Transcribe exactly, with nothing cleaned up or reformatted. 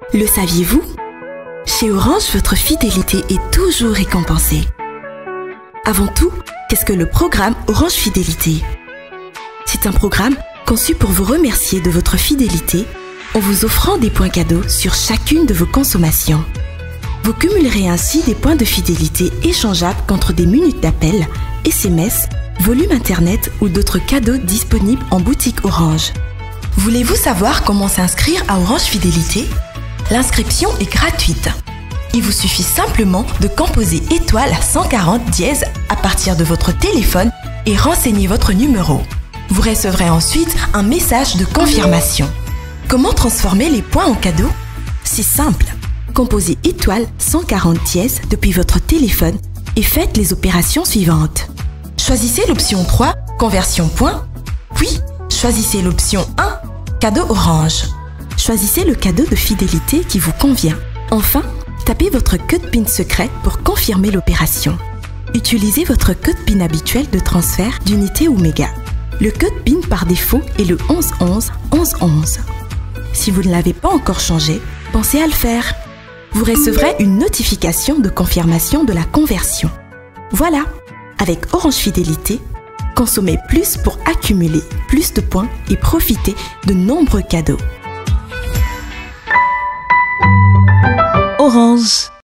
Le saviez-vous? Chez Orange, votre fidélité est toujours récompensée. Avant tout, qu'est-ce que le programme Orange Fidélité? C'est un programme conçu pour vous remercier de votre fidélité en vous offrant des points cadeaux sur chacune de vos consommations. Vous cumulerez ainsi des points de fidélité échangeables contre des minutes d'appel, S M S, volume Internet ou d'autres cadeaux disponibles en boutique Orange. Voulez-vous savoir comment s'inscrire à Orange Fidélité? L'inscription est gratuite. Il vous suffit simplement de composer étoile cent quarante dièse à partir de votre téléphone et renseigner votre numéro. Vous recevrez ensuite un message de confirmation. Comment transformer les points en cadeaux? C'est simple. Composez étoile cent quarante dièse depuis votre téléphone et faites les opérations suivantes. Choisissez l'option trois, conversion points, puis choisissez l'option un, cadeau Orange. Choisissez le cadeau de fidélité qui vous convient. Enfin, tapez votre code PIN secret pour confirmer l'opération. Utilisez votre code PIN habituel de transfert d'unité ou méga. Le code PIN par défaut est le onze onze onze onze. Si vous ne l'avez pas encore changé, pensez à le faire. Vous recevrez une notification de confirmation de la conversion. Voilà, avec Orange Fidélité, consommez plus pour accumuler plus de points et profiter de nombreux cadeaux. Orange.